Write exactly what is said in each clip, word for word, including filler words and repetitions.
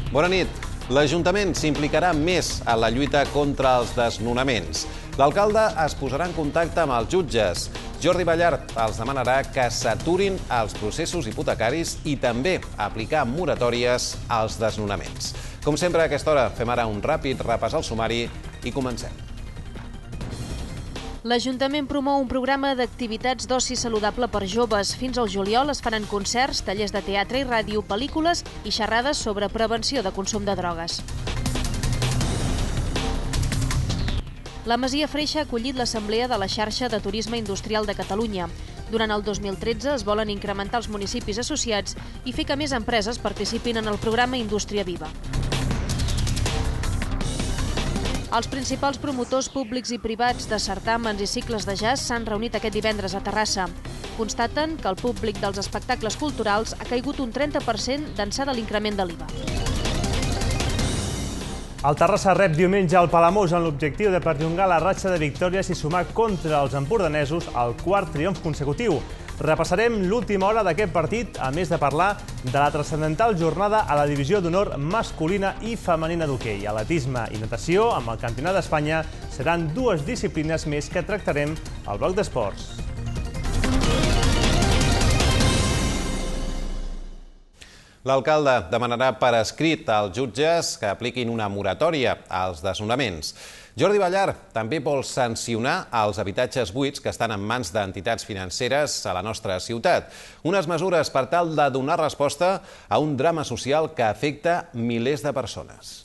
Bona nit. L'Ajuntament s'implicarà més en la lluita contra els desnonaments. L'alcalde es posarà en contacte amb els jutges. Jordi Ballart els demanarà que s'aturin els processos hipotecaris i també aplicar moratòries als desnonaments. Com sempre, a aquesta hora fem ara un ràpid repàs al sumari i comencem. L'Ajuntament promou un programa d'activitats d'oci saludable per joves. Fins al juliol es faran concerts, tallers de teatre i ràdio, pel·lícules i xerrades sobre prevenció de consum de drogues. La Masia Freixa ha acollit l'assemblea de la xarxa de turisme industrial de Catalunya. Durant el dos mil tretze es volen incrementar els municipis associats i fer que més empreses participin en el programa Indústria Viva. Els principals promotors públics i privats de certàmens i cicles de jazz s'han reunit aquest divendres a Terrassa. Constaten que el públic dels espectacles culturals ha caigut un trenta per cent d'ençà de l'increment de l'I V A. El Terrassa rep diumenge al Palamós amb l'objectiu de perllongar la ratxa de victòries i sumar contra els empordanesos el quart triomf consecutiu. Repassarem l'última hora d'aquest partit, a més de parlar de la transcendental jornada a la divisió d'honor masculina i femenina d'hoquei. Atletisme i natació, amb el Campionat d'Espanya, seran dues disciplines més que tractarem al bloc d'esports. L'alcalde demanarà per escrit als jutges que apliquin una moratòria als desnonaments. Jordi Ballart també vol sancionar els habitatges buits que estan en mans d'entitats financeres a la nostra ciutat. Unes mesures per tal de donar resposta a un drama social que afecta milers de persones.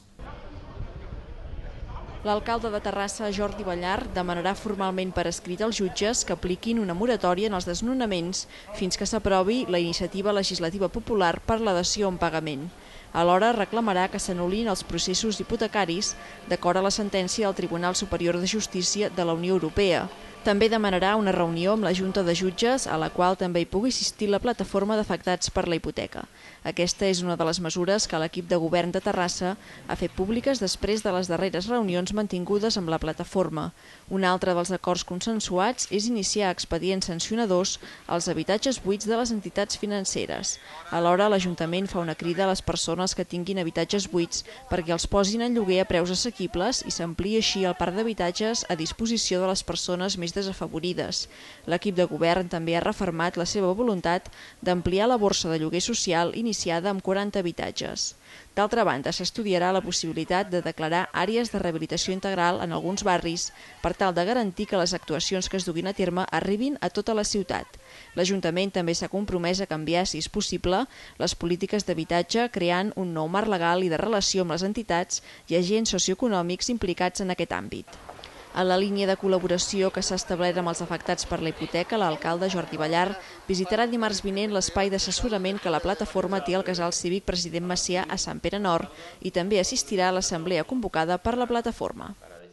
L'alcalde de Terrassa, Jordi Ballart, demanarà formalment per escrit als jutges que apliquin una moratòria en els desnonaments fins que s'aprovi la iniciativa legislativa popular per la dació en pagament. Alhora reclamarà que s'anul·lin els processos hipotecaris d'acord a la sentència del Tribunal Superior de Justícia de la Unió Europea. També demanarà una reunió amb la Junta de Jutges a la qual també hi pugui assistir la plataforma d'afectats per la hipoteca. Aquesta és una de les mesures que l'equip de govern de Terrassa ha fet públiques després de les darreres reunions mantingudes amb la plataforma. Un altre dels acords consensuats és iniciar expedients sancionadors als habitatges buits de les entitats financeres. Alhora, l'Ajuntament fa una crida a les persones que tinguin habitatges buits perquè els posin en lloguer a preus assequibles i s'ampliï així el parc d'habitatges a disposició de les persones més desafavorides. L'equip de govern també ha refermat la seva voluntat d'ampliar la borsa de lloguer social iniciada amb quaranta habitatges. D'altra banda, s'estudiarà la possibilitat de declarar àrees de rehabilitació integral en alguns barris per tal de garantir que les actuacions que es duguin a terme arribin a tota la ciutat. L'Ajuntament també s'ha compromès a canviar, si és possible, les polítiques d'habitatge creant un nou marc legal i de relació amb les entitats i agents socioeconòmics implicats en aquest àmbit. En la línia de col·laboració que s'ha establert amb els afectats per la hipoteca, l'alcalde Jordi Ballart visitarà dimarts vinent l'espai d'assessorament que la plataforma té al Casal Cívic President Macià a Sant Pere Nord i també assistirà a l'assemblea convocada per la plataforma.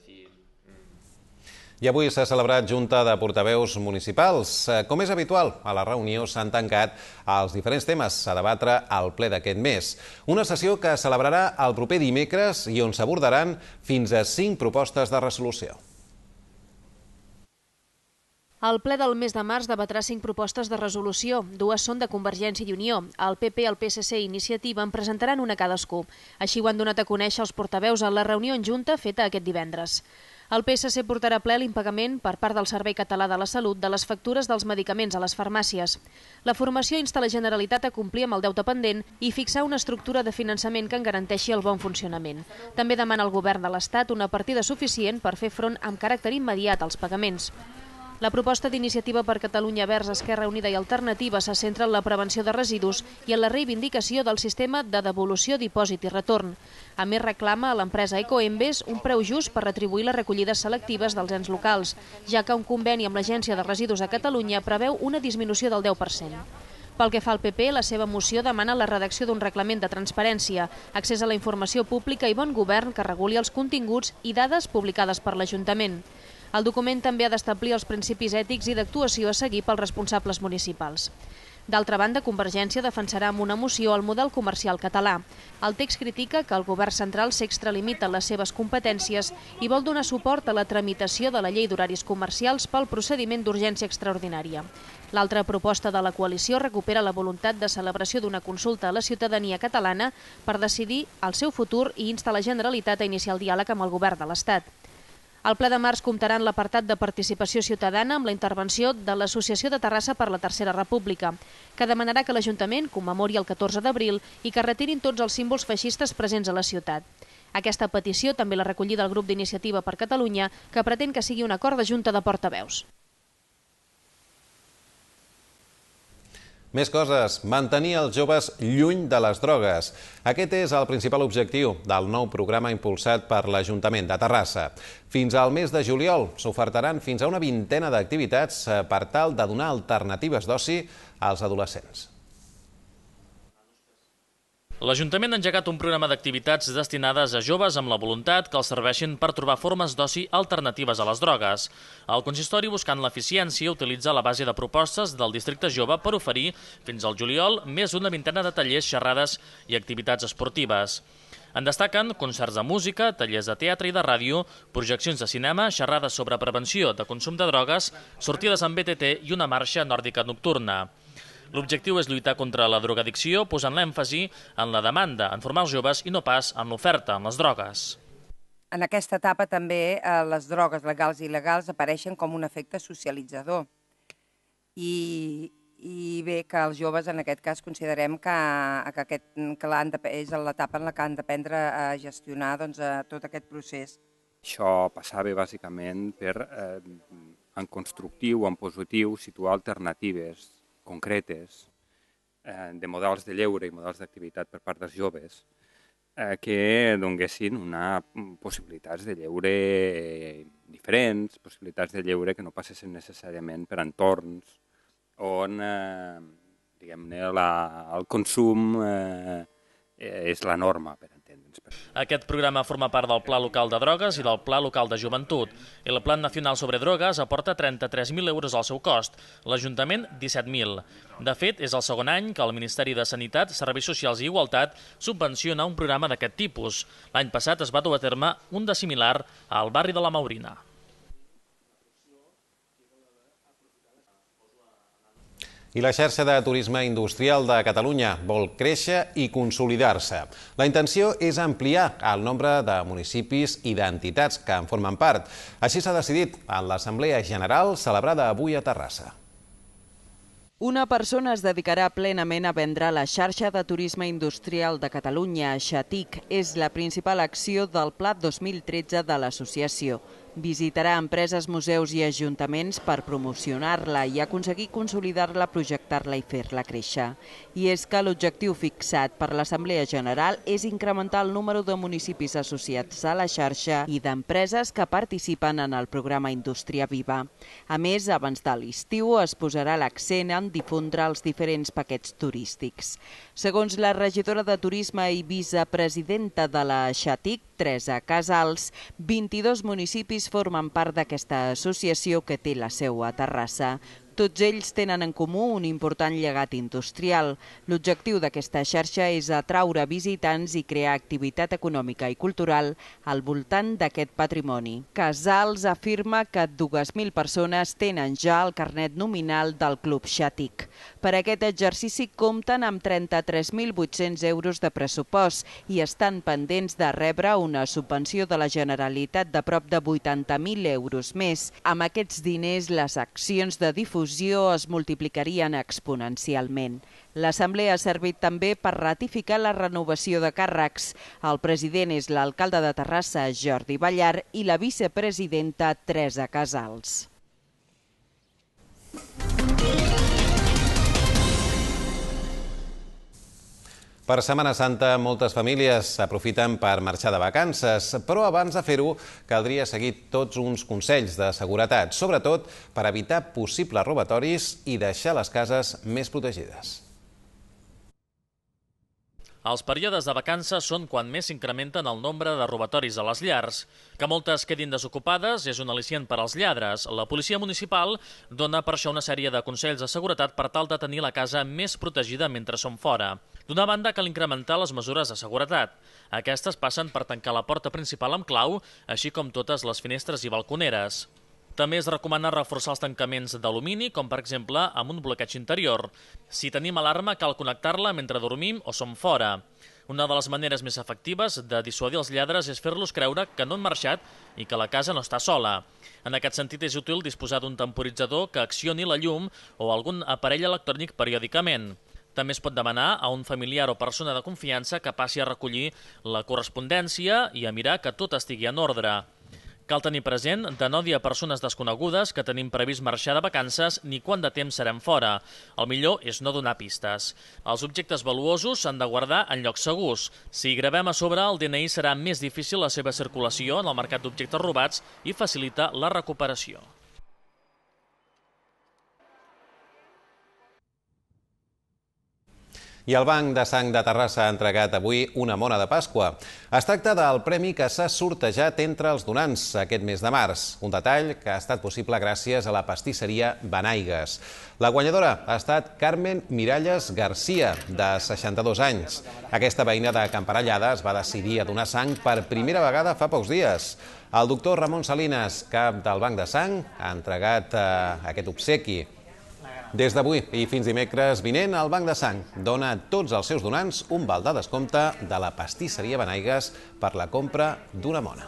I avui s'ha celebrat Junta de Portaveus Municipals. Com és habitual, a la reunió s'han tancat els diferents temes a debatre al ple d'aquest mes. Una sessió que es celebrarà el proper dimecres i on s'abordaran fins a cinc propostes de resolució. El ple del mes de març debatrà cinc propostes de resolució. Dues són de Convergència i Unió. El P P, el P S C i Iniciativa en presentaran una cadascú. Així ho han donat a conèixer els portaveus en la reunió en junta feta aquest divendres. El P S C portarà a ple l'impagament per part del Servei Català de la Salut de les factures dels medicaments a les farmàcies. La formació insta la Generalitat a complir amb el deute pendent i fixar una estructura de finançament que en garanteixi el bon funcionament. També demana al Govern de l'Estat una partida suficient per fer front amb caràcter immediat als pagaments. La proposta d'Iniciativa per Catalunya Verds, Esquerra Unida i Alternativa se centra en la prevenció de residus i en la reivindicació del sistema de devolució, dipòsit i retorn. A més, reclama a l'empresa Ecoembes un preu just per retribuir les recollides selectives dels ens locals, ja que un conveni amb l'Agència de Residus a Catalunya preveu una disminució del deu per cent. Pel que fa al P P, la seva moció demana la redacció d'un reglament de transparència, accés a la informació pública i bon govern que reguli els continguts i dades publicades per l'Ajuntament. El document també ha d'establir els principis ètics i d'actuació a seguir pels responsables municipals. D'altra banda, Convergència defensarà amb una moció el model comercial català. El text critica que el govern central s'extralimita en les seves competències i vol donar suport a la tramitació de la llei d'horaris comercials pel procediment d'urgència extraordinària. L'altra proposta de la coalició recupera la voluntat de celebració d'una consulta a la ciutadania catalana per decidir el seu futur i insta la Generalitat a iniciar el diàleg amb el govern de l'Estat. El ple de març comptarà en l'apartat de participació ciutadana amb la intervenció de l'Associació de Terrassa per la Tercera República, que demanarà que l'Ajuntament commemori el catorze d'abril i que retirin tots els símbols feixistes presents a la ciutat. Aquesta petició també la recollida del grup d'Iniciativa per Catalunya, que pretén que sigui un acord de junta de portaveus. Més coses. Mantenir els joves lluny de les drogues. Aquest és el principal objectiu del nou programa impulsat per l'Ajuntament de Terrassa. Fins al mes de juliol s'ofertaran fins a una vintena d'activitats per tal de donar alternatives d'oci als adolescents. L'Ajuntament ha engegat un programa d'activitats destinades a joves amb la voluntat que els serveixin per trobar formes d'oci alternatives a les drogues. El consistori, buscant l'eficiència, utilitza la base de propostes del districte jove per oferir, fins al juliol, més d'una vintena de tallers, xerrades i activitats esportives. En destaquen concerts de música, tallers de teatre i de ràdio, projeccions de cinema, xerrades sobre prevenció de consum de drogues, sortides amb B T T i una marxa nòrdica nocturna. L'objectiu és lluitar contra la drogadicció, posant l'èmfasi en la demanda, en formar els joves i no pas en l'oferta, en les drogues. En aquesta etapa també eh, les drogues legals i il·legals apareixen com un efecte socialitzador. I, i bé, que els joves en aquest cas considerem que, que, aquest, que de, és l'etapa en la que han d'aprendre a gestionar doncs, a tot aquest procés. Això passava bàsicament per, eh, en constructiu, en positiu, situar alternatives concretes eh, de models de lleure i models d'activitat per part dels joves eh, que donguessin una possibilitats de lleure diferents, possibilitats de lleure que no passessin necessàriament per entorns on eh, diguem-ne el consum eh, és la norma, per entendre'ns. Aquest programa forma part del Pla Local de Drogues i del Pla Local de Joventut. El Plan Nacional sobre Drogues aporta trenta-tres mil euros al seu cost, l'Ajuntament disset mil. De fet, és el segon any que el Ministeri de Sanitat, Serveis Socials i Igualtat subvenciona un programa d'aquest tipus. L'any passat es va dur a terme un de similar al barri de la Maurina. I la xarxa de turisme industrial de Catalunya vol créixer i consolidar-se. La intenció és ampliar el nombre de municipis i d'entitats que en formen part. Així s'ha decidit en l'Assemblea General celebrada avui a Terrassa. Una persona es dedicarà plenament a vendre la xarxa de turisme industrial de Catalunya, Xatic. És la principal acció del Pla dos mil tretze de l'associació. Visitarà empreses, museus i ajuntaments per promocionar-la i aconseguir consolidar-la, projectar-la i fer-la créixer. I és que l'objectiu fixat per l'Assemblea General és incrementar el número de municipis associats a la xarxa i d'empreses que participen en el programa Indústria Viva. A més, abans de l'estiu es posarà l'accent en difondre els diferents paquets turístics. Segons la regidora de Turisme i vicepresidenta de la Xatic, Teresa Casals, vint-i-dos municipis formen part d'aquesta associació que té la seu a Terrassa. Tots ells tenen en comú un important llegat industrial. L'objectiu d'aquesta xarxa és atraure visitants i crear activitat econòmica i cultural al voltant d'aquest patrimoni. Casals afirma que dues mil persones tenen ja el carnet nominal del Club Xatic. Per aquest exercici compten amb trenta-tres mil vuit-cents euros de pressupost i estan pendents de rebre una subvenció de la Generalitat de prop de vuitanta mil euros més. Amb aquests diners, les accions de difusió es multiplicarien exponencialment. L'Assemblea ha servit també per ratificar la renovació de càrrecs. El president és l'alcalde de Terrassa, Jordi Ballar, i la vicepresidenta, Teresa Casals. Per Setmana Santa, moltes famílies s'aprofiten per marxar de vacances, però abans de fer-ho caldria seguir tots uns consells de seguretat, sobretot per evitar possibles robatoris i deixar les cases més protegides. Els períodes de vacances són quan més s'incrementen el nombre de robatoris a les llars. Que moltes quedin desocupades és un al·licient per als lladres. La policia municipal dona per això una sèrie de consells de seguretat per tal de tenir la casa més protegida mentre som fora. D'una banda, cal incrementar les mesures de seguretat. Aquestes passen per tancar la porta principal amb clau, així com totes les finestres i balconeres. També es recomana reforçar els tancaments d'alumini, com per exemple amb un bloqueig interior. Si tenim alarma, cal connectar-la mentre dormim o som fora. Una de les maneres més efectives de dissuadir els lladres és fer-los creure que no han marxat i que la casa no està sola. En aquest sentit, és útil disposar d'un temporitzador que accioni la llum o algun aparell electrònic periòdicament. També es pot demanar a un familiar o persona de confiança que passi a recollir la correspondència i a mirar que tot estigui en ordre. Cal tenir present de no dir a persones desconegudes que tenim previst marxar de vacances ni quant de temps serem fora. El millor és no donar pistes. Els objectes valuosos s'han de guardar en llocs segurs. Si hi gravem a sobre, el D N I serà més difícil la seva circulació en el mercat d'objectes robats i facilita la recuperació. I el Banc de Sang de Terrassa ha entregat avui una mona de Pasqua. Es tracta del premi que s'ha sortejat entre els donants aquest mes de març, un detall que ha estat possible gràcies a la pastisseria Benaigues. La guanyadora ha estat Carmen Miralles Garcia, de seixanta-dos anys. Aquesta veïna de Camparellada es va decidir a donar sang per primera vegada fa pocs dies. El doctor Ramon Salinas, cap del Banc de Sang, ha entregat eh, aquest obsequi. Des d'avui i fins dimecres vinent, el Banc de Sang dona a tots els seus donants un val de descompte de la pastisseria Benaigues per la compra d'una mona.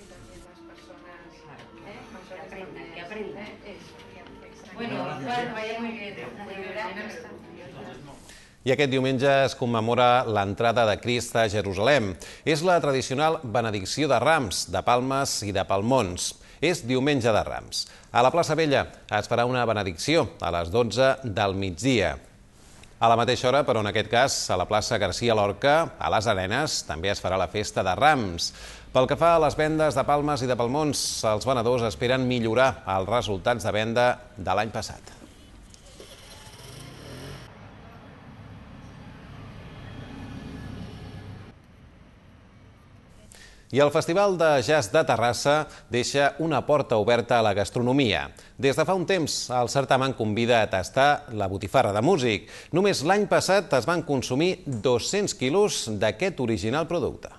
I aquest diumenge es commemora l'entrada de Crist a Jerusalem. És la tradicional benedicció de Rams, de palmes i de palmons. És diumenge de Rams. A la plaça Vella es farà una benedicció a les dotze del migdia. A la mateixa hora, però en aquest cas, a la plaça Garcia Lorca, a les Arenes, també es farà la festa de Rams. Pel que fa a les vendes de palmes i de palmons, els venedors esperen millorar els resultats de venda de l'any passat. I el Festival de Jazz de Terrassa deixa una porta oberta a la gastronomia. Des de fa un temps, el certamen convida a tastar la botifarra de músic. Només l'any passat es van consumir dos-cents quilos d'aquest original producte.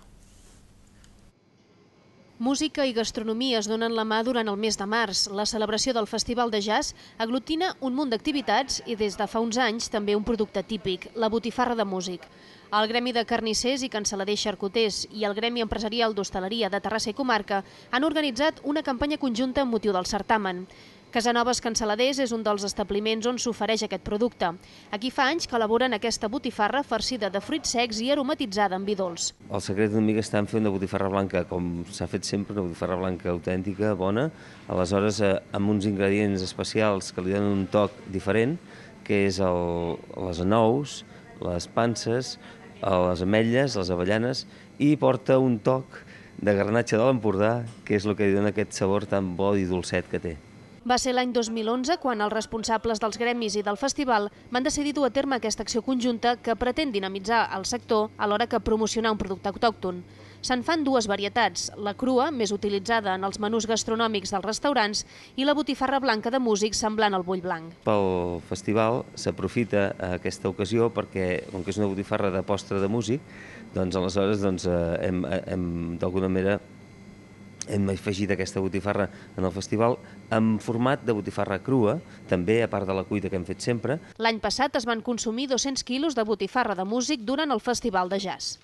Música i gastronomia es donen la mà durant el mes de març. La celebració del Festival de Jazz aglutina un munt d'activitats i des de fa uns anys també un producte típic, la botifarra de músic. El Gremi de Carnissers i Cansaladers Xarcuters i el Gremi Empresarial d'Hostaleria de Terrassa i Comarca han organitzat una campanya conjunta amb motiu del certamen. Casanovas Cansaladers és un dels establiments on s'ofereix aquest producte. Aquí fa anys que elaboren aquesta botifarra farcida de fruits secs i aromatitzada amb vi dolç. El secret una mica està en fer una botifarra blanca, com s'ha fet sempre, una botifarra blanca autèntica, bona, aleshores amb uns ingredients especials que li donen un toc diferent, que és el, les anous, les panses, les ametlles, les avellanes, i porta un toc de garnatge de l'Empordà, que és el que li dona aquest sabor tan bo i dolcet que té. Va ser l'any dos mil onze quan els responsables dels gremis i del festival van decidir dur a terme aquesta acció conjunta que pretén dinamitzar el sector alhora que promocionar un producte autòcton. Se'n fan dues varietats, la crua, més utilitzada en els menús gastronòmics dels restaurants, i la botifarra blanca de músic semblant al bull blanc. Pel festival s'aprofita aquesta ocasió perquè, com que és una botifarra de postre de músic, doncs aleshores doncs, hem, hem d'alguna manera hem afegit aquesta botifarra en el festival en format de botifarra crua, també a part de la cuita que hem fet sempre. L'any passat es van consumir dos-cents quilos de botifarra de músic durant el Festival de Jazz.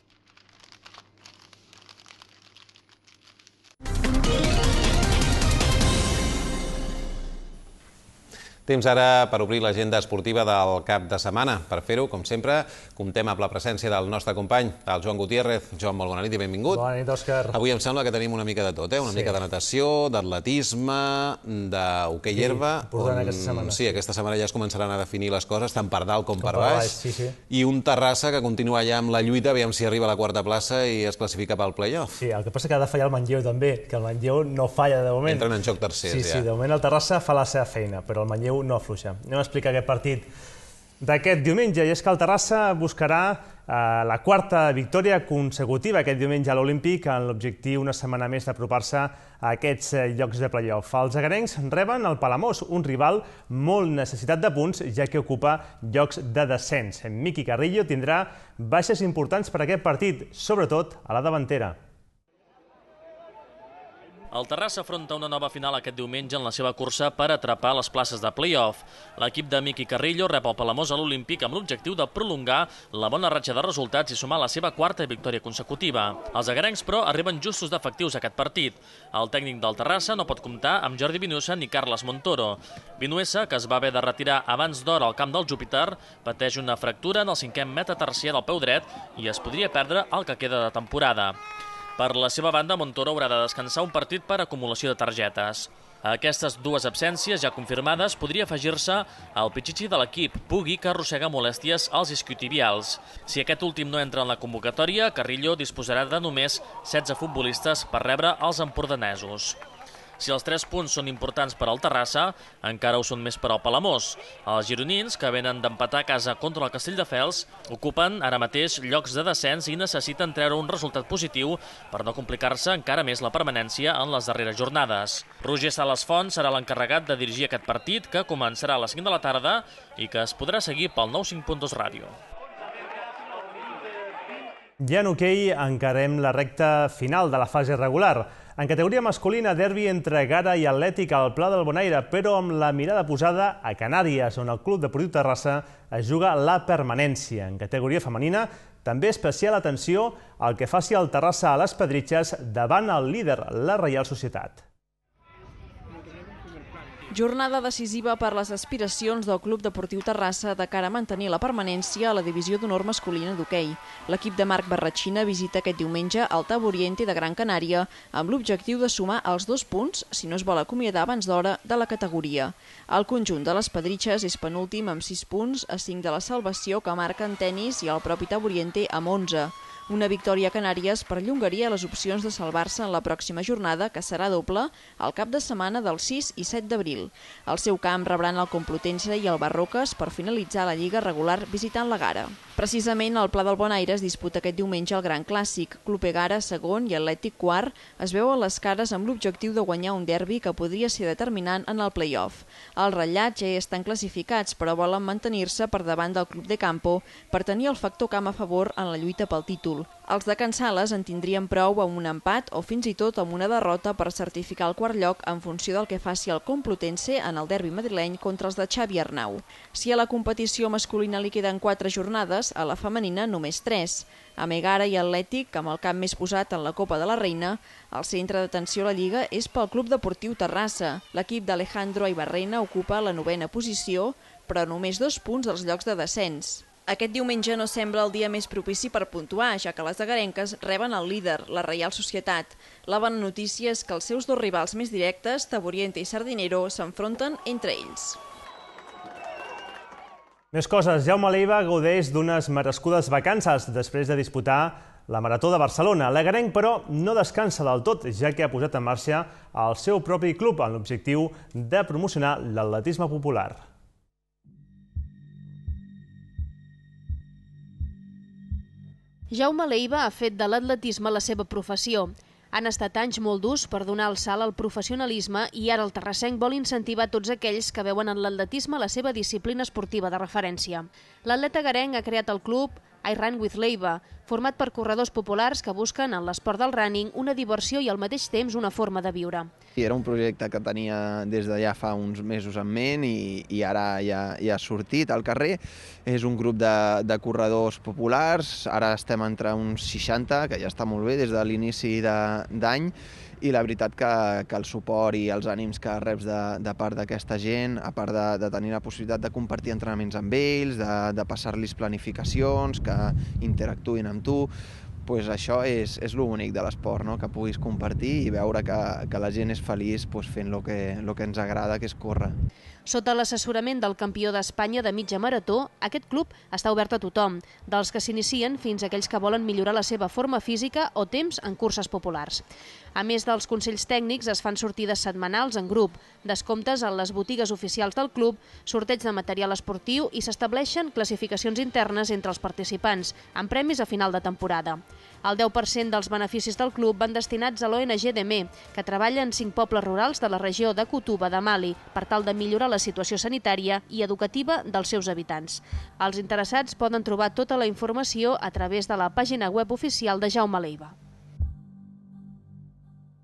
Temps ara per obrir l'agenda esportiva del cap de setmana. Per fer-ho, com sempre, comptem amb la presència del nostre company, el Joan Gutiérrez. Joan, molt bona nit i benvingut. Bona nit, Òscar. Avui em sembla que tenim una mica de tot, eh? Una sí. mica de natació, d'atletisme, d'hoquei herba. Sí, important aquesta setmana. Sí, aquesta setmana ja es començaran a definir les coses, tant per dalt com, com per baix. baix sí, sí. I un Terrassa que continua ja amb la lluita, aviam si arriba a la quarta plaça i es classifica pel play-off. Sí, el que passa que ha de fallar el Manlleu també, que el Manlleu no falla de moment. Entren en joc tercers, sí, ja. Sí, de moment el Terrassa fa la seva feina, però el Manlleu no afluixa. Anem a explicar aquest partit d'aquest diumenge, i és que el Terrassa buscarà eh, la quarta victòria consecutiva aquest diumenge a l'Olímpic en l'objectiu una setmana més d'apropar-se a aquests eh, llocs de play-off. Els agarencs reben el Palamós, un rival molt necessitat de punts, ja que ocupa llocs de descens. Miqui Carrillo tindrà baixes importants per aquest partit, sobretot a la davantera. El Terrassa afronta una nova final aquest diumenge en la seva cursa per atrapar les places de play-off. L'equip de Miqui Carrillo rep el Palamós a l'Olímpic amb l'objectiu de prolongar la bona ratxa de resultats i sumar la seva quarta victòria consecutiva. Els agarencs, però, arriben justos d'efectius a aquest partit. El tècnic del Terrassa no pot comptar amb Jordi Vinuesa ni Carles Montoro. Vinuesa, que es va haver de retirar abans d'hora al camp del Júpiter, pateix una fractura en el cinquè metatarsià del peu dret i es podria perdre el que queda de temporada. Per la seva banda, Montoro haurà de descansar un partit per acumulació de targetes. A aquestes dues absències ja confirmades podria afegir-se el pitxitxi de l'equip, Pugui, que arrossega molèsties als isquiotibials. Si aquest últim no entra en la convocatòria, Carrillo disposarà de només setze futbolistes per rebre els empordanesos. Si els tres punts són importants per al Terrassa, encara ho són més per al Palamós. Els gironins, que venen d'empatar a casa contra el Castelldefels, ocupen ara mateix llocs de descens i necessiten treure un resultat positiu per no complicar-se encara més la permanència en les darreres jornades. Roger Sales Font serà l'encarregat de dirigir aquest partit, que començarà a les cinc de la tarda i que es podrà seguir pel nou cinc punt dos ràdio. Ja en hoquei encarem la recta final de la fase regular. En categoria masculina, derbi entre Gara i Atlètic al Pla del Bonaire, però amb la mirada posada a Canàries, on el Club Deportiu Terrassa es juga la permanència. En categoria femenina, també especial atenció al que faci el Terrassa a les Pedritxes davant el líder, la Reial Societat. Jornada decisiva per les aspiracions del Club Deportiu Terrassa de cara a mantenir la permanència a la divisió d'honor masculina d'hoquei. L'equip de Marc Barratxina visita aquest diumenge el Tab Oriente de Gran Canària amb l'objectiu de sumar els dos punts, si no es vol acomiadar abans d'hora, de la categoria. El conjunt de les Pedritxes és penúltim amb sis punts, a cinc de la salvació que marquen Tenis i el propi Tab Oriente amb onze. Una victòria a Canàries perllongaria les opcions de salvar-se en la pròxima jornada, que serà doble, al cap de setmana del sis i set d'abril. Al seu camp rebran el Complutense i el Barroques per finalitzar la lliga regular visitant la Gara. Precisament al Pla del Bonaire es disputa aquest diumenge el Gran Clàssic. Club Egara, segon, i Atlètic, quart, es veuen les cares amb l'objectiu de guanyar un derbi que podria ser determinant en el play-off. Els ratllats ja estan classificats, però volen mantenir-se per davant del Club de Campo per tenir el factor camp a favor en la lluita pel títol. Els de Can Sales en tindrien prou amb un empat o fins i tot amb una derrota per certificar el quart lloc en funció del que faci el Complutense en el derbi madrileny contra els de Xavi Arnau. Si a la competició masculina li queden quatre jornades, a la femenina només tres. A Megara i Atlètic, amb el camp més posat en la Copa de la Reina, el centre d'atenció a la Lliga és pel Club Deportiu Terrassa. L'equip d'Alejandro Ibarrena ocupa la novena posició, però només dos punts dels llocs de descens. Aquest diumenge no sembla el dia més propici per puntuar, ja que les agarenques reben el líder, la Reial Societat. La bona notícia és que els seus dos rivals més directes, Tab Oriente i Sardinero, s'enfronten entre ells. Més coses. Jaume Leiva gaudeix d'unes merescudes vacances després de disputar la Marató de Barcelona. L'agarenc, però, no descansa del tot, ja que ha posat en marxa el seu propi club amb l'objectiu de promocionar l'atletisme popular. Jaume Leiva ha fet de l'atletisme la seva professió. Han estat anys molt durs per donar el salt al professionalisme i ara el terrassenc vol incentivar tots aquells que veuen en l'atletisme la seva disciplina esportiva de referència. L'atleta agarenc ha creat el club I Run with Leiva, format per corredors populars que busquen en l'esport del running una diversió i al mateix temps una forma de viure. Era un projecte que tenia des de ja fa uns mesos en ment i, i ara ja, ja ha sortit al carrer. És un grup de, de corredors populars, ara estem entre uns seixanta, que ja està molt bé des de l'inici d'any, i la veritat que, que el suport i els ànims que reps de, de part d'aquesta gent, a part de, de tenir la possibilitat de compartir entrenaments amb ells, de, de passar-los planificacions, que interactuïn amb tu, pues això és, és l'únic de l'esport, no? Que puguis compartir i veure que, que la gent és feliç pues, fent el que, el que ens agrada, que és córrer. Sota l'assessorament del campió d'Espanya de mitja marató, aquest club està obert a tothom, dels que s'inicien fins a aquells que volen millorar la seva forma física o temps en curses populars. A més dels consells tècnics, es fan sortides setmanals en grup, descomptes en les botigues oficials del club, sorteig de material esportiu i s'estableixen classificacions internes entre els participants, amb premis a final de temporada. El deu per cent dels beneficis del club van destinats a l'O N G Demé, que treballa en cinc pobles rurals de la regió de Kutuba de Mali, per tal de millorar la situació sanitària i educativa dels seus habitants. Els interessats poden trobar tota la informació a través de la pàgina web oficial de Jaume Leiva.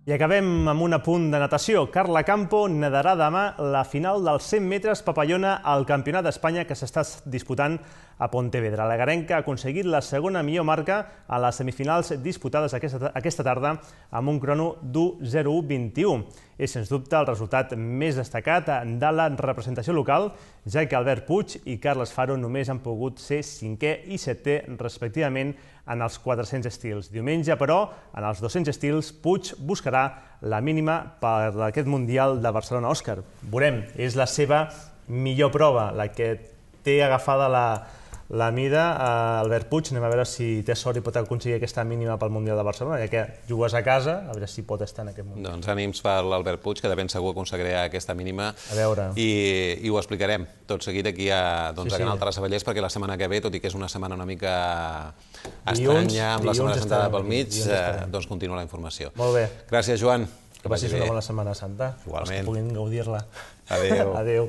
I acabem amb un apunt de natació. Carla Campo nadarà demà la final dels cent metres papallona al Campionat d'Espanya que s'està disputant a Pontevedra. La garenca ha aconseguit la segona millor marca a les semifinals disputades aquesta, aquesta tarda amb un crono d'un zero u vint-i-u. És, sens dubte, el resultat més destacat de la representació local, ja que Albert Puig i Carles Faro només han pogut ser cinquè i setè, respectivament, en els quatre-cents estils. Diumenge, però, en els dos-cents estils, Puig buscarà la mínima per aquest Mundial de Barcelona. Òscar, veurem, és la seva millor prova, la que té agafada la, la mida a Albert Puig. Anem a veure si té sort i pot aconseguir aquesta mínima pel Mundial de Barcelona, ja que jugues a casa, a veure si pot estar en aquest Mundial. Doncs ànims per l'Albert Puig, que de ben segur aconseguirà aquesta mínima. A veure. I, i ho explicarem tot seguit aquí a, doncs, sí, sí. a Canal Tarrasa-Vallès, perquè la setmana que ve, tot i que és una setmana una mica estranya, amb la Setmana Santa pel mig, eh, doncs continua la informació. Molt bé. Gràcies, Joan. Que passis una bona Setmana Santa. Igualment. Els que puguin gaudir-la. Adéu. Adéu.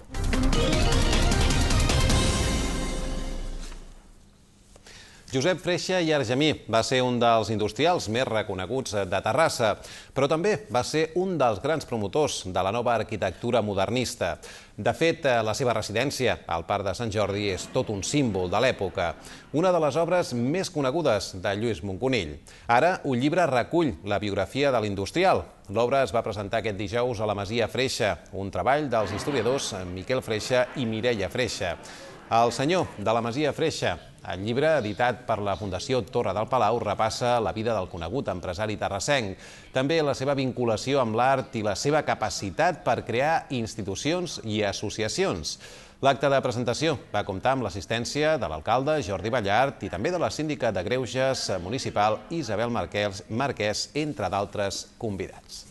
Josep Freixa i Argemí va ser un dels industrials més reconeguts de Terrassa, però també va ser un dels grans promotors de la nova arquitectura modernista. De fet, la seva residència, al Parc de Sant Jordi, és tot un símbol de l'època, una de les obres més conegudes de Lluís Moncunill. Ara, un llibre recull la biografia de l'industrial. L'obra es va presentar aquest dijous a la Masia Freixa, un treball dels historiadors Miquel Freixa i Mireia Freixa. El senyor de la Masia Freixa. El llibre, editat per la Fundació Torre del Palau, repassa la vida del conegut empresari terrassenc, també la seva vinculació amb l'art i la seva capacitat per crear institucions i associacions. L'acte de presentació va comptar amb l'assistència de l'alcalde Jordi Ballart i també de la síndica de Greuges municipal Isabel Marquès, entre d'altres convidats.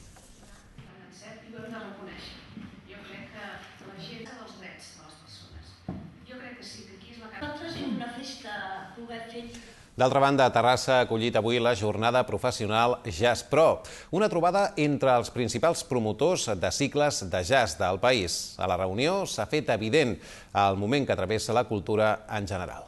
D'altra banda, Terrassa ha acollit avui la jornada professional Jazz Pro, una trobada entre els principals promotors de cicles de jazz del país. A la reunió s'ha fet evident el moment que travessa la cultura en general.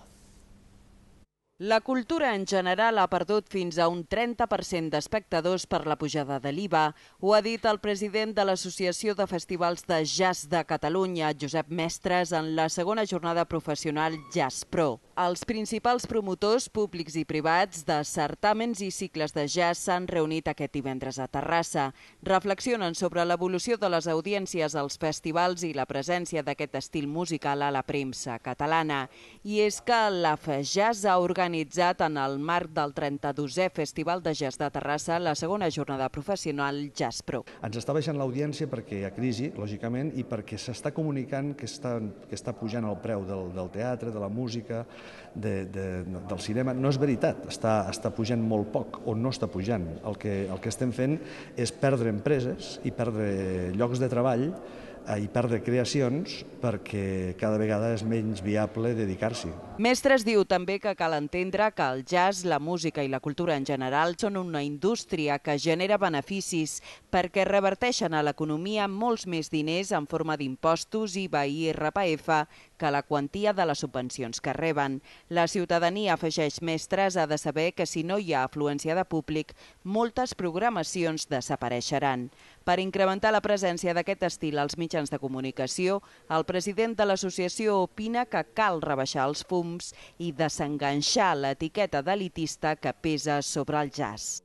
La cultura en general ha perdut fins a un trenta per cent d'espectadors per la pujada de l'I V A. Ho ha dit el president de l'Associació de Festivals de Jazz de Catalunya, Josep Mestres, en la segona jornada professional Jazz Pro. Els principals promotors públics i privats de certàmens i cicles de jazz s'han reunit aquest divendres a Terrassa. Reflexionen sobre l'evolució de les audiències als festivals i la presència d'aquest estil musical a la premsa catalana. I és que la FEJazz ha organitzat en el marc del trenta-dosè Festival de Jazz de Terrassa la segona jornada professional Jazz Pro. Ens està baixant l'audiència perquè hi ha crisi, lògicament, i perquè s'està comunicant que està, que està pujant el preu del, del teatre, de la música, De, de, del cinema. No és veritat, està, està pujant molt poc o no està pujant. El que, el que estem fent és perdre empreses i perdre llocs de treball i perdre creacions perquè cada vegada és menys viable dedicar-s'hi. Mestres diu també que cal entendre que el jazz, la música i la cultura en general són una indústria que genera beneficis perquè reverteixen a l'economia molts més diners en forma d'impostos, I V A i I R P F que la quantia de les subvencions que reben. La ciutadania, afegeix Mestres, ha de saber que si no hi ha afluència de públic, moltes programacions desapareixeran. Per incrementar la presència d'aquest estil als mitjans de comunicació, el president de l'associació opina que cal rebaixar els fums i desenganxar l'etiqueta d'elitista que pesa sobre el jazz.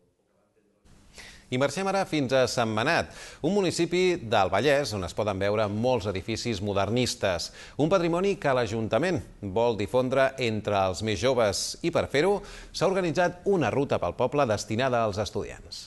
I marxem ara fins a Sentmenat, un municipi del Vallès on es poden veure molts edificis modernistes, un patrimoni que l'Ajuntament vol difondre entre els més joves i per fer-ho s'ha organitzat una ruta pel poble destinada als estudiants.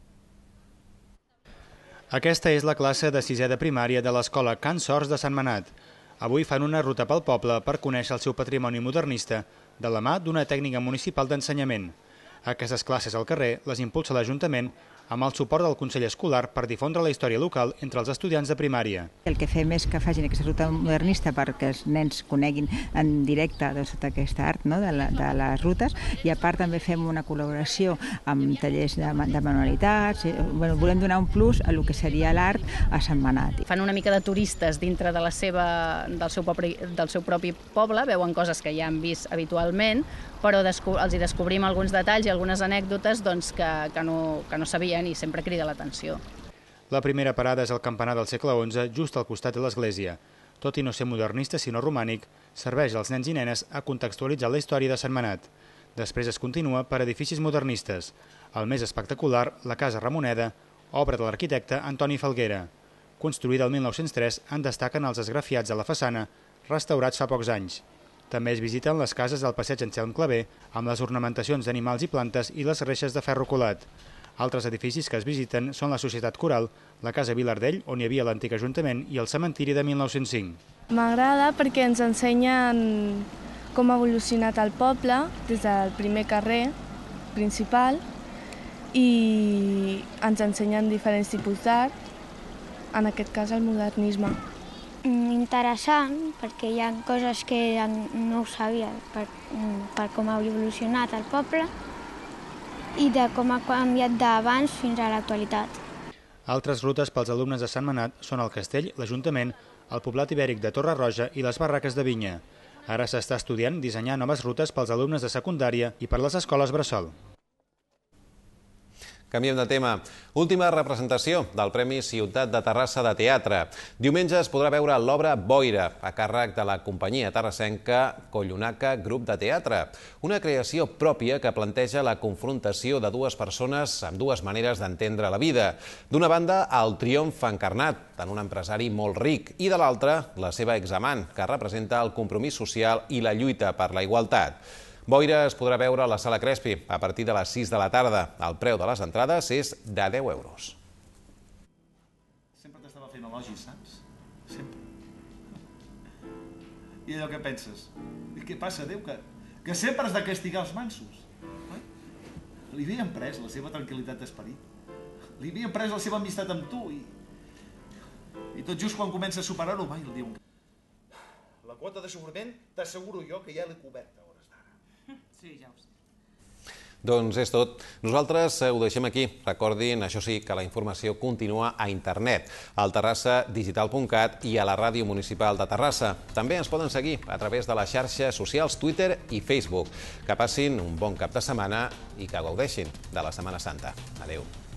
Aquesta és la classe de sisè de primària de l'escola Can Sors de Sentmenat. Avui fan una ruta pel poble per conèixer el seu patrimoni modernista de la mà d'una tècnica municipal d'ensenyament. Aquestes classes al carrer les impulsa l'Ajuntament amb el suport del Consell Escolar per difondre la història local entre els estudiants de primària. El que fem és que facin aquesta ruta modernista perquè els nens coneguin en directe tota aquesta art de les rutes i a part també fem una col·laboració amb tallers de manualitats. Volem donar un plus a el que seria l'art a Sentmenat. Fan una mica de turistes dintre de la seva, del, seu propi, del seu propi poble, veuen coses que ja han vist habitualment, però els hi descobrim alguns detalls i algunes anècdotes doncs, que, que, no, que no sabien i sempre crida l'atenció. La primera parada és el campanar del segle onze, just al costat de l'església. Tot i no ser modernista sinó romànic, serveix als nens i nenes a contextualitzar la història de Sentmenat. Després es continua per edificis modernistes. El més espectacular, la Casa Ramoneda, obra de l'arquitecte Antoni Falguera. Construïda el mil nou-cents tres, en destaquen els esgrafiats de la façana, restaurats fa pocs anys. També es visiten les cases del passeig Anselm Clavé, amb les ornamentacions d'animals i plantes i les reixes de ferro colat. Altres edificis que es visiten són la Societat Coral, la Casa Vilardell, on hi havia l'antic Ajuntament, i el cementiri de mil nou-cents cinc. M'agrada perquè ens ensenyen com ha evolucionat el poble des del primer carrer principal i ens ensenyen diferents tipus d'art, en aquest cas el modernisme. Interessant, perquè hi ha coses que no ho sabia per, per com ha evolucionat el poble i de com ha canviat d'abans fins a l'actualitat. Altres rutes pels alumnes de Sentmenat són el castell, l'Ajuntament, el poblat ibèric de Torre Roja i les barraques de vinya. Ara s'està estudiant dissenyar noves rutes pels alumnes de secundària i per les escoles bressol. Canviem de tema. Última representació del Premi Ciutat de Terrassa de Teatre. Diumenge es podrà veure l'obra Boira, a càrrec de la companyia terrassenca Collonaka Grup de Teatre. Una creació pròpia que planteja la confrontació de dues persones amb dues maneres d'entendre la vida. D'una banda, el triomf encarnat en un empresari molt ric i de l'altra, la seva examant, que representa el compromís social i la lluita per la igualtat. Boira es podrà veure a la Sala Crespi a partir de les sis de la tarda. El preu de les entrades és de deu euros. Sempre t'estava fent elogis, saps? Sempre. I allò que penses? I què passa, Déu? Que, que sempre has de castigar els mansos. Eh? Li havien pres la seva tranquil·litat d'esperit. Li havien pres la seva amistat amb tu i... I tot just quan comença a superar-ho, mai el diuen. La quota de sofriment t'asseguro jo que ja l'he coberta. Sí, ja ho sé. Doncs és tot. Nosaltres ho deixem aquí. Recordin, això sí, que la informació continua a internet, al terrassa digital punt cat i a la Ràdio Municipal de Terrassa. També ens poden seguir a través de les xarxes socials Twitter i Facebook. Que passin un bon cap de setmana i que gaudeixin de la Setmana Santa. Adéu.